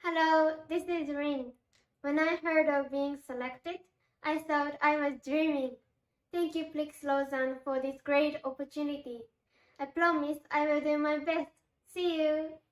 Hello, this is Rin. When I heard of being selected, I thought I was dreaming. Thank you, Prix de Lausanne, for this great opportunity. I promise I will do my best. See you!